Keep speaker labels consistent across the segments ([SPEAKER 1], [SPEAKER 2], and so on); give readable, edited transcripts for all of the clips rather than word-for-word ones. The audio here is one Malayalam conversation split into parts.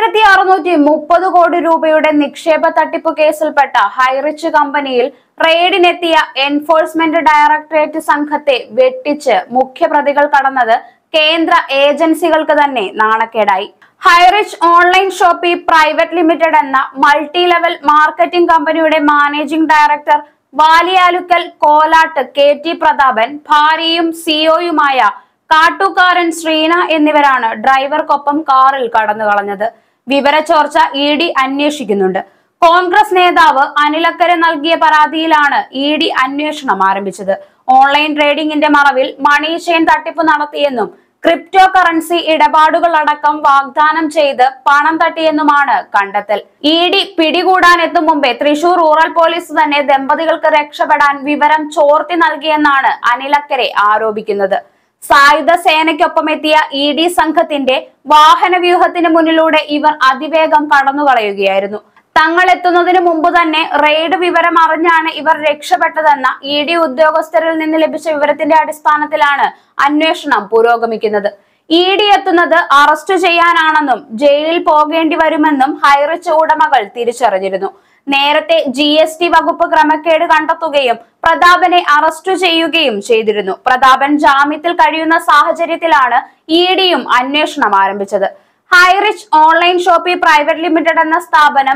[SPEAKER 1] 1630 കോടി രൂപയുടെ നിക്ഷേപ തട്ടിപ്പ് കേസിൽപ്പെട്ട ഹൈറിച്ച് കമ്പനിയിൽ റെയ്ഡിനെത്തിയ എൻഫോഴ്സ്മെന്റ് ഡയറക്ടറേറ്റ് സംഘത്തെ വെട്ടിച്ച് മുഖ്യപ്രതികൾ കടന്നത് കേന്ദ്ര ഏജൻസികൾക്ക് തന്നെ നാണക്കേടായി. Highrich online shoppy private limited എന്ന മൾട്ടി ലെവൽ മാർക്കറ്റിംഗ് കമ്പനിയുടെ managing director Valiyalukkal Kolatt KT Prathapan, ഭാര്യയും സിഒയുമായ കാട്ടുകാരൻ ശ്രീന എന്നിവരാണ് ഡ്രൈവർക്കൊപ്പം കാറിൽ കടന്നു കളഞ്ഞത്. വിവരച്ചോർച്ച ED അന്വേഷിക്കുന്നുണ്ട്. കോൺഗ്രസ് നേതാവ് അനിലക്കര നൽകിയ പരാതിയിലാണ് ED അന്വേഷണം ആരംഭിച്ചത്. ഓൺലൈൻ ട്രേഡിംഗിന്റെ മറവിൽ മണി ചെയിൻ തട്ടിപ്പ് നടത്തിയെന്നും ക്രിപ്റ്റോ കറൻസി ഇടപാടുകൾ അടക്കം വാഗ്ദാനം ചെയ്ത് പണം തട്ടിയെന്നുമാണ് കണ്ടെത്തൽ. ED പിടികൂടാനെത്തും മുമ്പേ തൃശൂർ റൂറൽ പോലീസ് തന്നെ ദമ്പതികൾക്ക് രക്ഷപ്പെടാൻ വിവരം ചോർത്തി നൽകിയെന്നാണ് അനിലക്കരെ ആരോപിക്കുന്നത്. സായുധ സേനയ്ക്കൊപ്പം എത്തിയ ED സംഘത്തിന്റെ വാഹന വ്യൂഹത്തിന് മുന്നിലൂടെ ഇവർ അതിവേഗം കടന്നുകളയുകയായിരുന്നു. തങ്ങൾ എത്തുന്നതിന് മുമ്പ് തന്നെ റെയ്ഡ് വിവരം അറിഞ്ഞാണ് ഇവർ രക്ഷപ്പെട്ടതെന്ന ED ഉദ്യോഗസ്ഥരിൽ നിന്ന് ലഭിച്ച വിവരത്തിന്റെ അടിസ്ഥാനത്തിലാണ് അന്വേഷണം പുരോഗമിക്കുന്നത്. ED എത്തുന്നത് അറസ്റ്റ് ചെയ്യാനാണെന്നും ജയിലിൽ പോകേണ്ടി വരുമെന്നും ഹൈറിച്ച് ഉടമകൾ തിരിച്ചറിഞ്ഞിരുന്നു. നേരത്തെ GST വകുപ്പ് ക്രമക്കേട് കണ്ടെത്തുകയും പ്രതാപനെ അറസ്റ്റ് ചെയ്യുകയും ചെയ്തിരുന്നു. പ്രതാപൻ ജാമ്യത്തിൽ കഴിയുന്ന സാഹചര്യത്തിലാണ് EDയും അന്വേഷണം ആരംഭിച്ചത്. Highrich online shoppy private limited എന്ന സ്ഥാപനം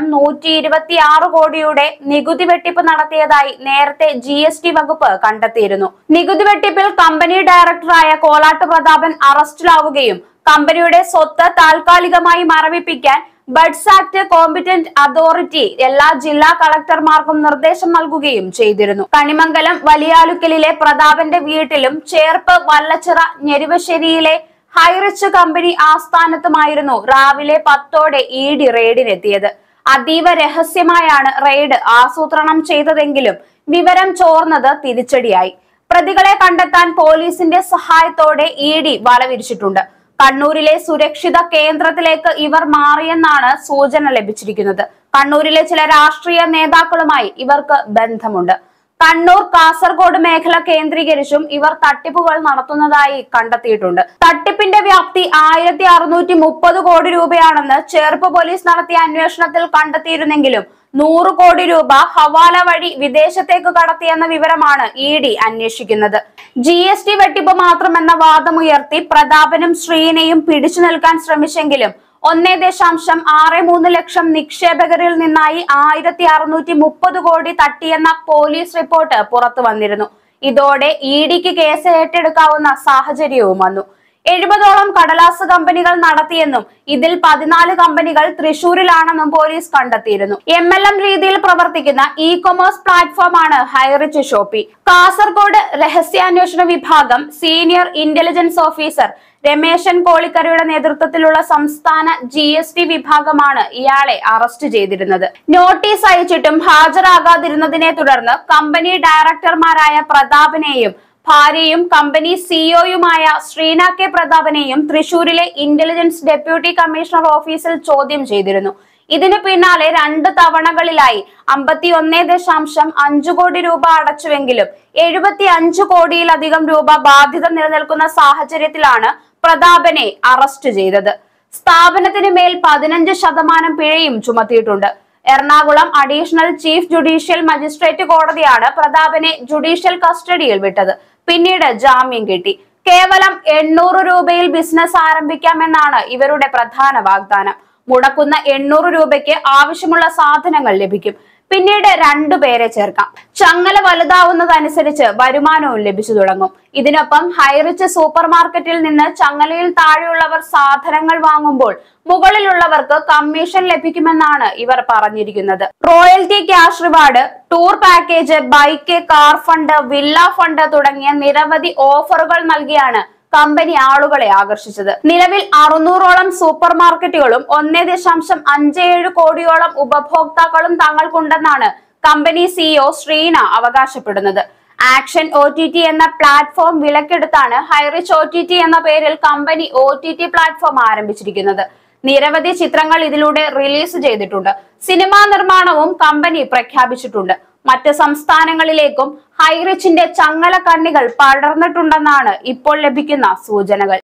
[SPEAKER 1] 126 കോടിയുടെ നികുതി വെട്ടിപ്പ് നടത്തിയതായി നേരത്തെ GST വകുപ്പ് കണ്ടെത്തിയിരുന്നു. നികുതി വെട്ടിപ്പിൽ കമ്പനി ഡയറക്ടറായ കോലാട്ട് പ്രതാപൻ അറസ്റ്റിലാവുകയും കമ്പനിയുടെ സ്വത്ത് താൽക്കാലികമായി മരവിപ്പിക്കാൻ ബഡ്സ് ആക്ട് കോമ്പിറ്റന്റ് അതോറിറ്റി എല്ലാ ജില്ലാ കളക്ടർമാർക്കും നിർദ്ദേശം നൽകുകയും ചെയ്തിരുന്നു. കണിമംഗലം വലിയാലുക്കലിലെ പ്രതാപന്റെ വീട്ടിലും ചേർപ്പ് വല്ലച്ചിറ ഞെരുവശ്ശേരിയിലെ ഹൈറിച്ച് കമ്പനി ആസ്ഥാനത്തുമായിരുന്നു രാവിലെ 10ഓടെ ED റെയ്ഡിനെത്തിയത്. അതീവ രഹസ്യമായാണ് റെയ്ഡ് ആസൂത്രണം ചെയ്തതെങ്കിലും വിവരം ചോർന്നത് തിരിച്ചടിയായി. പ്രതികളെ കണ്ടെത്താൻ പോലീസിന്റെ സഹായത്തോടെ ED വലവിരിച്ചിട്ടുണ്ട്. കണ്ണൂരിലെ സുരക്ഷിത കേന്ദ്രത്തിലേക്ക് ഇവർ മാറിയെന്നാണ് സൂചന ലഭിച്ചിരിക്കുന്നത്. കണ്ണൂരിലെ ചില രാഷ്ട്രീയ നേതാക്കളുമായി ഇവർക്ക് ബന്ധമുണ്ട്. കണ്ണൂർ, കാസർഗോഡ് മേഖല കേന്ദ്രീകരിച്ചും ഇവർ തട്ടിപ്പുകൾ നടത്തുന്നതായി കണ്ടെത്തിയിട്ടുണ്ട്. തട്ടിപ്പിന്റെ വ്യാപ്തി 1630 കോടി രൂപയാണെന്ന് ചേർപ്പ് പോലീസ് നടത്തിയ അന്വേഷണത്തിൽ കണ്ടെത്തിയിരുന്നെങ്കിലും 100 കോടി രൂപ ഹവാല വഴി വിദേശത്തേക്ക് കടത്തിയെന്ന വിവരമാണ് ED അന്വേഷിക്കുന്നത്. GST വെട്ടിപ്പ് മാത്രമെന്ന വാദമുയർത്തി പ്രതാപനും ശ്രീനയും പിടിച്ചു നിൽക്കാൻ ശ്രമിച്ചെങ്കിലും 1.63 ലക്ഷം നിക്ഷേപകരിൽ നിന്നായി 1630 കോടി തട്ടിയെന്ന പോലീസ് റിപ്പോർട്ട് പുറത്തു വന്നിരുന്നു. ഇതോടെ EDക്ക് കേസ് ഏറ്റെടുക്കാവുന്ന സാഹചര്യവും വന്നു. 70ഓളം കടലാസ് കമ്പനികൾ നടത്തിയെന്നും ഇതിൽ 14 കമ്പനികൾ തൃശൂരിലാണെന്നും പോലീസ് കണ്ടെത്തിയിരുന്നു. MLM രീതിയിൽ പ്രവർത്തിക്കുന്ന ഇ-കൊമേഴ്സ് പ്ലാറ്റ്ഫോമാണ് ഹൈറിച്ച് ഷോപ്പി. കാസർഗോഡ് രഹസ്യാന്വേഷണ വിഭാഗം സീനിയർ ഇന്റലിജൻസ് ഓഫീസർ രമേശൻ കോളിക്കരയുടെ നേതൃത്വത്തിലുള്ള സംസ്ഥാന GST വിഭാഗമാണ് ഇയാളെ അറസ്റ്റ് ചെയ്തിരുന്നത്. നോട്ടീസ് അയച്ചിട്ടും ഹാജരാകാതിരുന്നതിനെ തുടർന്ന് കമ്പനി ഡയറക്ടർമാരായ പ്രതാപനെയും ഭാര്യയും കമ്പനി സിഒയുമായ ശ്രീന K പ്രതാപനെയും തൃശൂരിലെ ഇന്റലിജൻസ് ഡെപ്യൂട്ടി കമ്മീഷണർ ഓഫീസിൽ ചോദ്യം ചെയ്തിരുന്നു. ഇതിനു പിന്നാലെ 2 തവണകളിലായി 51.5 കോടി രൂപ അടച്ചുവെങ്കിലും 75 കോടിയിലധികം രൂപ ബാധ്യത നിലനിൽക്കുന്ന സാഹചര്യത്തിലാണ് പ്രതാപനെ അറസ്റ്റ് ചെയ്തത്. സ്ഥാപനത്തിന് മേൽ 15% പിഴയും ചുമത്തിയിട്ടുണ്ട്. Ernakulam additional chief judicial magistrate കോടതിയാണ് പ്രതാപനെ ജുഡീഷ്യൽ കസ്റ്റഡിയിൽ വിട്ടത്. പിന്നീട് ജാമ്യം കിട്ടി. കേവലം 800 രൂപയിൽ ബിസിനസ് ആരംഭിക്കാമെന്നാണ് ഇവരുടെ പ്രധാന വാഗ്ദാനം. മുടക്കുന്ന 800 രൂപയ്ക്ക് ആവശ്യമുള്ള സാധനങ്ങൾ ലഭിക്കും. പിന്നീട് 2 പേരെ ചേർക്കാം. ചങ്ങല വലുതാവുന്നതനുസരിച്ച് വരുമാനവും ലഭിച്ചു തുടങ്ങും. ഇതിനൊപ്പം ഹൈറിച്ച് സൂപ്പർ മാർക്കറ്റിൽ നിന്ന് ചങ്ങലയിൽ താഴെയുള്ളവർ സാധനങ്ങൾ വാങ്ങുമ്പോൾ മുകളിലുള്ളവർക്ക് കമ്മീഷൻ ലഭിക്കുമെന്നാണ് ഇവർ പറഞ്ഞിരിക്കുന്നത്. Royalty, cash reward, tour package, bike, car fund, villa fund തുടങ്ങിയ നിരവധി ഓഫറുകൾ നൽകിയാണ് കമ്പനി ആളുകളെ ആകർഷിച്ചത്. നിലവിൽ 600ഓളം സൂപ്പർ മാർക്കറ്റുകളും 1.57 കോടിയോളം ഉപഭോക്താക്കളും തങ്ങൾക്കുണ്ടെന്നാണ് കമ്പനി CEO ശ്രീന അവകാശപ്പെടുന്നത്. ആക്ഷൻ OTT എന്ന പ്ലാറ്റ്ഫോം വിലക്കെടുത്താണ് ഹൈറിച്ച് OTT എന്ന പേരിൽ കമ്പനി OTT പ്ലാറ്റ്ഫോം ആരംഭിച്ചിരിക്കുന്നത്. നിരവധി ചിത്രങ്ങൾ ഇതിലൂടെ റിലീസ് ചെയ്തിട്ടുണ്ട്. സിനിമാ നിർമ്മാണവും കമ്പനി പ്രഖ്യാപിച്ചിട്ടുണ്ട്. മറ്റ് സംസ്ഥാനങ്ങളിലേക്കും ഹൈറിച്ചിന്റെ ചങ്ങല കണ്ണികൾ പടർന്നിട്ടുണ്ടെന്നാണ് ഇപ്പോൾ ലഭിക്കുന്ന സൂചനകൾ.